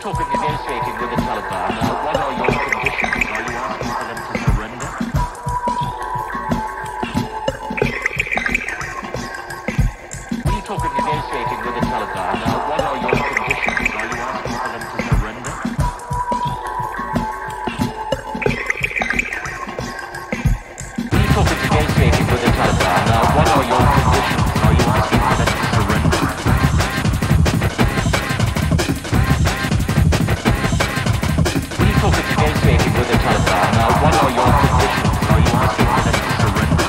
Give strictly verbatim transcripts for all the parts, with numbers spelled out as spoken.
talking negotiating with the Taliban. Uh, what are your conditions? Are you asking for them to surrender? When you talking negotiating with the Taliban, uh, what are your conditions? Are you asking for them to surrender? When you talking negotiating with the Taliban, uh, what are your conditions? Are you asking for them to surrender? Negotiating with the Taliban. Now, what are your conditions? Are you asking for them to surrender?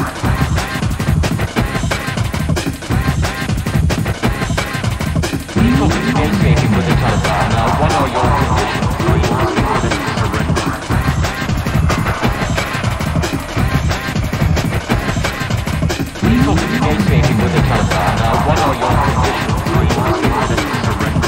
When you talking negotiating with the Taliban, now, what are your conditions? Are you asking for them to surrender? When you talking negotiating with the Taliban, now, what are your conditions? Are you asking for them to surrender?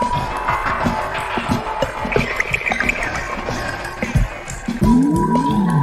Ooh.